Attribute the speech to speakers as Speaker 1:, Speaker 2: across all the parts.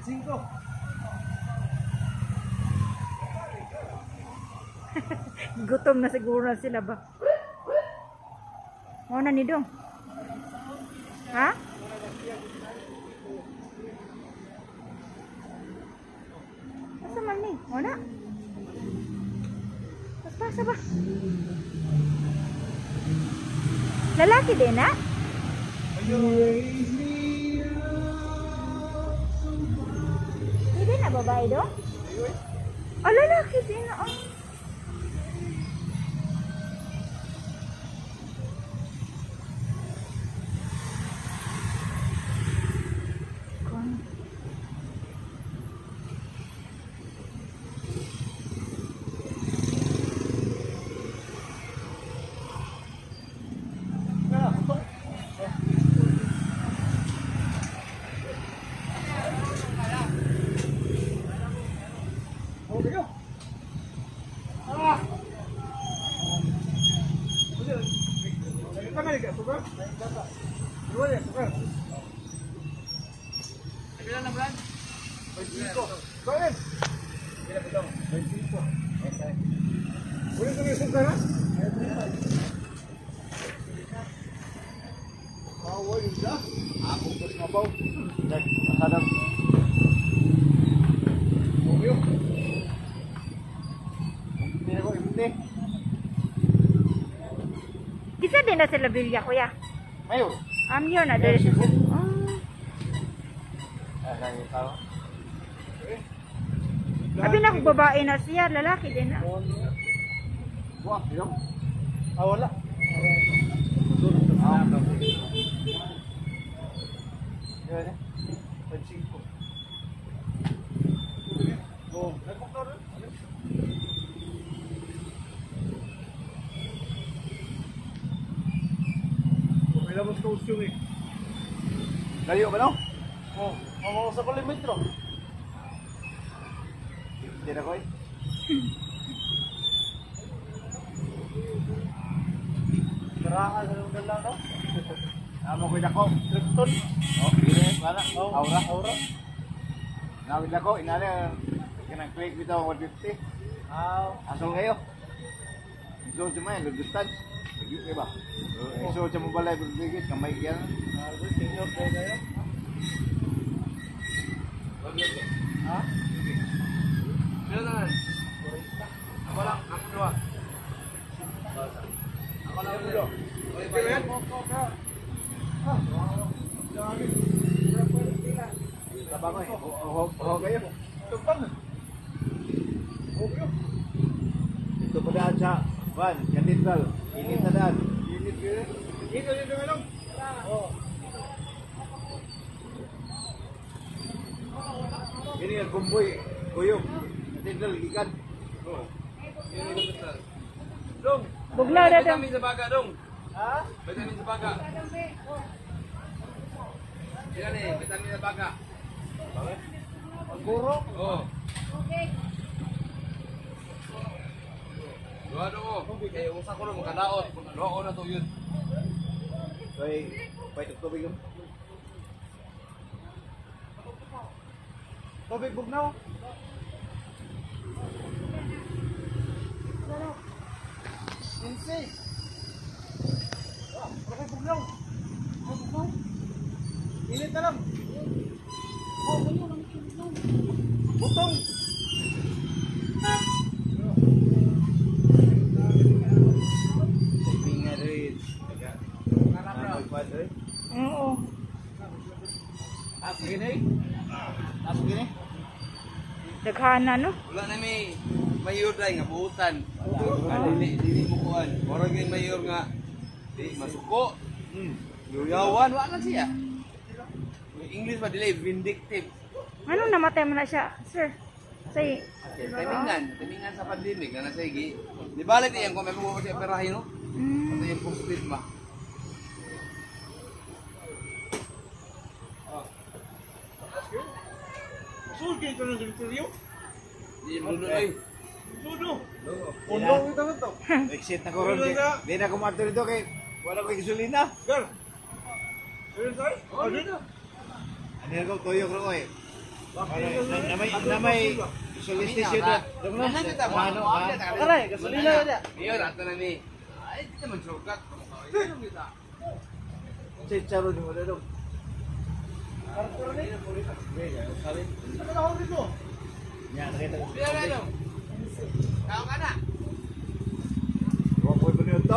Speaker 1: Gutom na siguro na sila ba? Mau na ni Dong. Ha? Asa man ni? Mau na? Pasa ba? Lalaki din ha? Hindi na babae Dong? Oh, lalaki din oh. Bisa din na sila bilya kuya.
Speaker 2: Mayor.
Speaker 1: Yun na dari sa Abi na kung babae na siya, lalaki din na.
Speaker 2: Wah, yun. Wala. Layo ba no? Oo. Mga sa kilometro. Hindi na ko eh. Karahan sa lugar lang no? Amo ko dako. Tripton. Oh, gini mana? Aura. Nawid ako, inala kanang quick bitaw 150. Asol kayo. Iso cuma yang distance. Gitu ba? Iso cuma balay berbigit kamay yan. Senior kayo. Ha? Bila tangan? Ako lang, ako dua. Ako lang dua. Tabang eh. Oh kayo. Tabang. Ito pa daan sa van, katedral. Init na daan. Init kayo. Init dito melong. Oh. Ini yang kumboy, kuyog. Katedral gikan. Oh. Ini katedral. Dong.
Speaker 1: Bugnaw na dong.
Speaker 2: Vitamin sa baga dong. Ha? Vitamin sa baga. Yan eh, vitamin sa baga. Bakit? Paguro? Oo. Okay. Dua do. Eh, usa ko na makadaot. Dua na to yun. Pay tubig yun. Tubig bugnaw. Insi. Tubig bugnaw. Bugnaw. Init na lang. Oh, ganyan lang bugnaw. Butong. Pinga rin.
Speaker 1: Oo.
Speaker 2: Tapos gini? Tapos gini?
Speaker 1: Daghana no?
Speaker 2: Wala na may mayor dahil nga buutan. Dili mo kuhan. Orang yung mayor nga di masuko. Yuyawan, wala siya. English ba dili vindictive.
Speaker 1: Ano namatay mo na siya, sir? Say,
Speaker 2: Timingan sa pandemic na nasa igi. Di balik diyan kung may mo siya perahin no? Ito yung positive ba? Sulkin ko ng direktoryo? Di mo doon Tudo. Undong ito na to. Exit na ko ron. Di na kumarto dito kay wala ko gasolina. Girl. Ano dito? Ano ko tuyo ko eh. Na may solicitation na. Mano,
Speaker 3: Aray, gasolina na.
Speaker 4: Mayor, ato na ni. Ay, di naman sugat.
Speaker 2: Chicharo ni mo dito. Yan, nakita ko.
Speaker 4: Biya na no. Tao ka na.
Speaker 2: Huwag ko ito niyo ito.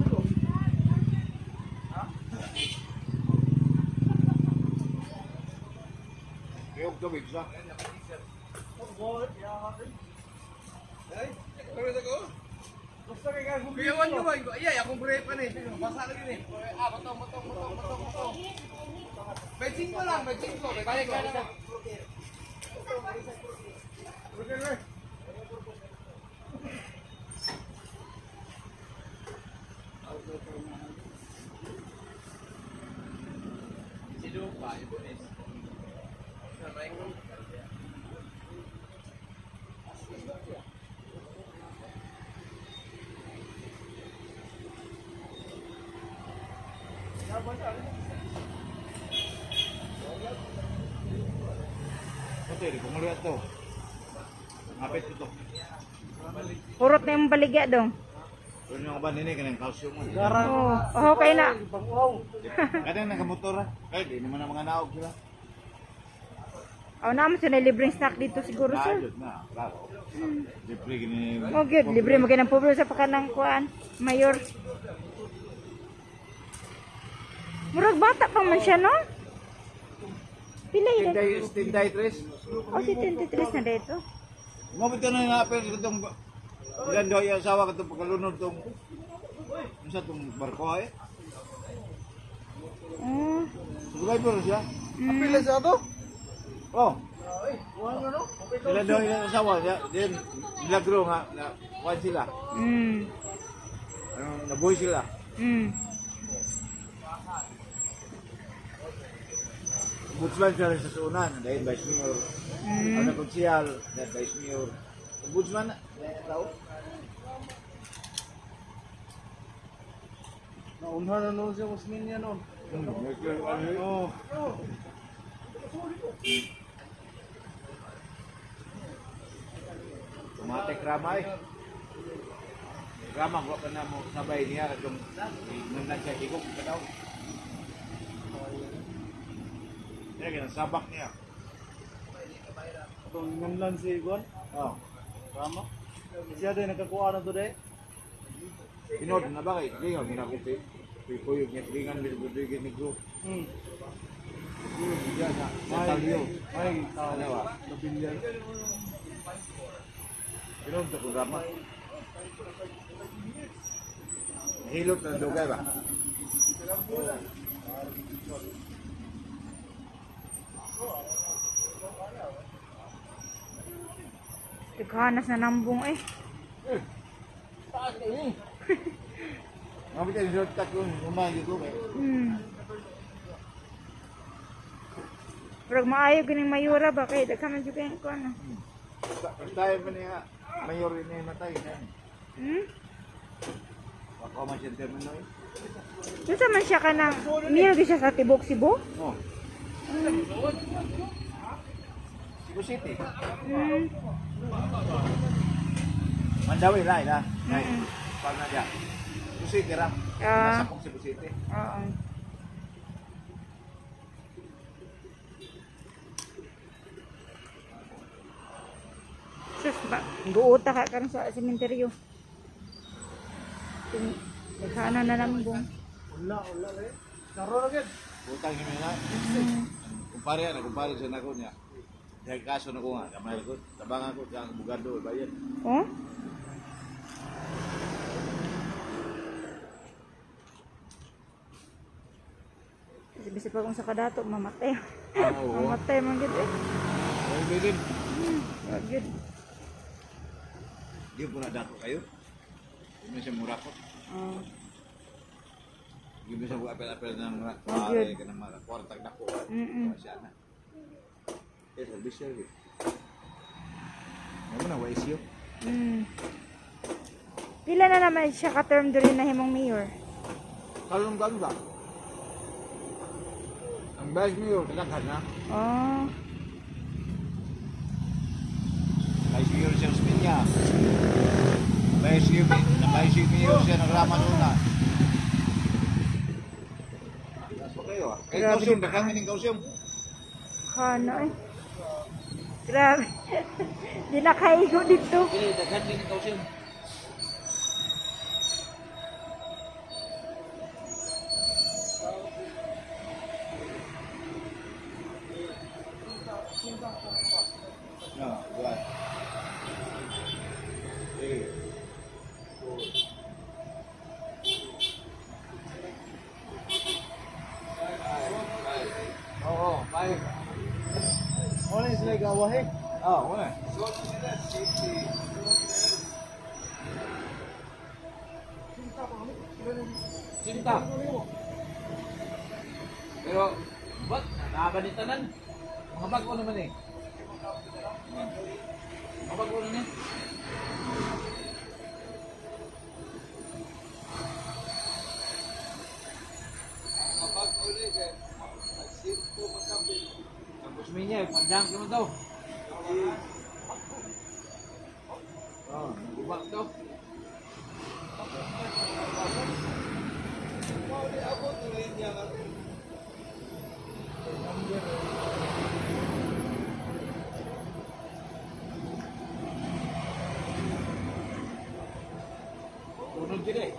Speaker 2: Kayong tubig siya.
Speaker 4: Kuyawan nyo ba? Iya, akong break pa ni. Basa lagi ni. Ah, botong. Becing ko lang, becing ko. Balik ka na.
Speaker 2: Ito, hindi ko malihat to. Mapit ito.
Speaker 1: Purot na yung baligya dong.
Speaker 2: Kung yung ba nini, kanang calcium mo.
Speaker 1: Oh, oh kay na.
Speaker 2: Kadang nakamotor ha. Kahit di naman ang mga naog sila.
Speaker 1: Oh, naman sila libreng snack dito siguro sir.
Speaker 2: Ayos na, klaro. Libre gini.
Speaker 1: Oh, good. Libre mo ng pobre sa pakanang kuan, mayor. Murag bata pa man siya, no? Pila yun?
Speaker 2: Tinday tres.
Speaker 1: Oh, si 23 na dito.
Speaker 2: Mabit ka na napil itong ilan daw yung asawa ka itong pagkalunod itong isa itong barko ay.
Speaker 1: Oh.
Speaker 2: Sugay po rin siya.
Speaker 3: Pila sa to?
Speaker 2: Oh. Ilan daw yung asawa niya. Then, milagro nga. Kuhan sila. Nabuhay sila. Ombudsman siya rin sa suunan. Dahil Vice Mayor. Ano konsyal. Dahil Vice Mayor. Ombudsman na. Tao.
Speaker 3: Naunha na noon siya Usmin niya noon.
Speaker 2: Oh. Tumatek ramay. Rama ko pa na mo sabay niya itong nang siya higop ka daw. Kaya ginasabak niya.
Speaker 3: Itong nganlan si Iguan.
Speaker 2: Oh.
Speaker 3: Tama. Siya din nagkakuha na to de.
Speaker 2: Inod na ba kay Lingaw ginakupi. Puyog niya lingan bilbudugin ni Gro. Diya sa talyo.
Speaker 3: Ay, tao.
Speaker 2: Ano ba?
Speaker 3: Kabilyan.
Speaker 2: Pinod sa programa. Hilot na dugay ba?
Speaker 1: Tighanas na nambong eh.
Speaker 2: Mabit yung shortcut yung umay dito eh.
Speaker 1: Pero maayo ganing mayura ba kay daghan man jud kay ko ano.
Speaker 2: Tayo pa niya mayor ini matay na. Baka man siya termino eh.
Speaker 1: Unsa man siya kanang niyo di siya sa Tibok Cebu?
Speaker 2: Oh. Cebu City. Mandawi lah ila. Nay. Pag na dia. Cebu City ra. Nasa kong Cebu City.
Speaker 1: Oo. Sus ba, guuta ka karon sa sementeryo. Naghanan na nambong.
Speaker 3: Wala le. Saro na gid.
Speaker 2: Utang ni na. Kumpare sa nako niya. Dahil kaso na ko nga, kamay ko, tabangan ko sa abogado, bayad.
Speaker 1: Oh? Kasi bisa pa kung sa kadato, mamatay.
Speaker 2: Oo.
Speaker 1: Mamatay man gid eh.
Speaker 2: Ay, bilin.
Speaker 1: Wag gid.
Speaker 2: Di po na dako kayo. Hindi siya mura ko.
Speaker 1: Oh.
Speaker 2: Hindi siya apel-apel ng
Speaker 1: Oh, good.
Speaker 2: ka ng mga kwartag dako. Siya na. Eh, service siya. Ano na, waisyo?
Speaker 1: Pila na naman siya ka-term doon na himong mayor?
Speaker 2: Kalong ganda. Ang vice mayor, kalaghan na.
Speaker 1: Oh.
Speaker 2: mayor siya sa Pinya. Vice mayor siya nagraman una. Pa kayo ah. Kay
Speaker 1: Grabe.
Speaker 2: kausyong, daghang ining kausyong.
Speaker 1: Ano eh. Grabe. Di nakaigo dito.
Speaker 2: Dili, daghan ining kausyong. No, buat. Oo, bye.
Speaker 3: Wala yung sila gawa eh.
Speaker 2: Ah, wala. Cinta. Pero, ba't? Nakabanitanan. Mga bago naman eh. Mga bago naman eh. Tapos minyak, panjang naman daw. Oh, nagubak daw. Tunod din eh.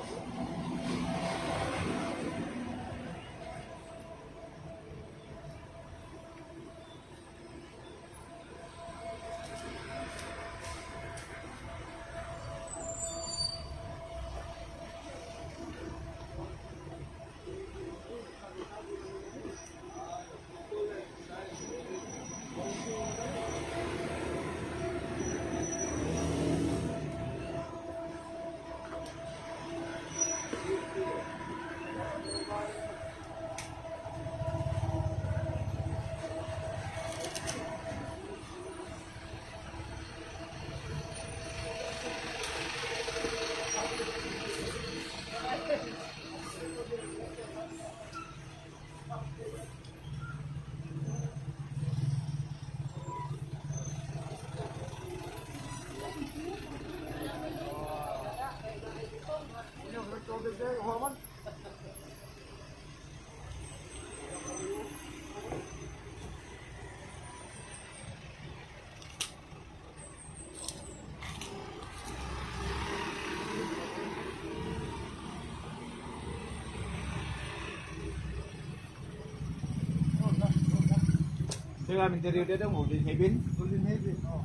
Speaker 2: Ito yung aming interior dito, Golden Haven.
Speaker 3: Golden Heaven. Oh.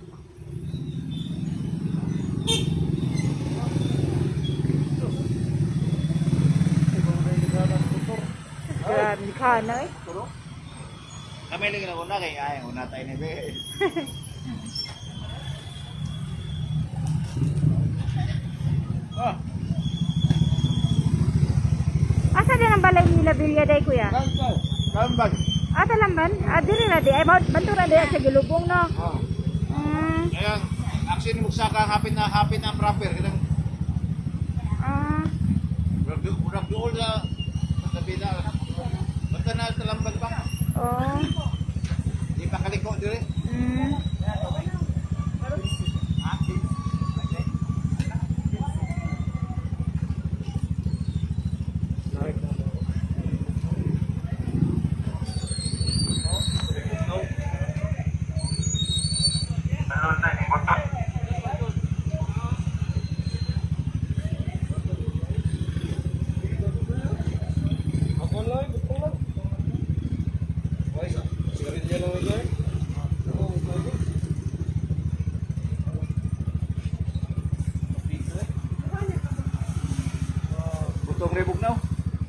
Speaker 3: Ibang na yung ng motor.
Speaker 1: Grabe ka na eh.
Speaker 2: Turo. Kami lagi na una kay ay una tayo ni be. Ah,
Speaker 1: Asa din ang balay nila Bilya day kuya?
Speaker 2: kambag.
Speaker 1: Ata lamban? Diri na di. Ay, bantura di sa gilubong no.
Speaker 2: Oh.
Speaker 1: Mm.
Speaker 2: Ayan, action mo sa hapit na ang proper kanang
Speaker 1: Ah.
Speaker 2: murag duol sa tabi na. Basta na talambag ba?
Speaker 1: Oh.
Speaker 2: Di pa kaliko dire.
Speaker 1: Mm.
Speaker 3: Ako lang, betul lang. Why, sigarilyo lang ito eh. Oo, okay.
Speaker 2: Butong rebog na.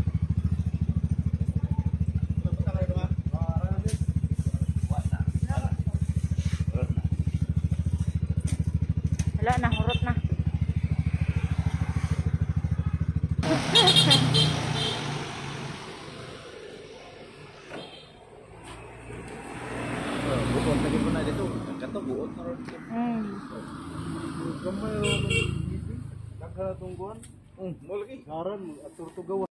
Speaker 1: Wala na, hurot na.
Speaker 2: Buot lagi mo na dito. Kato buot na ron.
Speaker 1: Mm.
Speaker 3: Gamay ro ng meeting. Nagkatungguan.
Speaker 2: Mo lagi.
Speaker 3: Karon at turtugawan.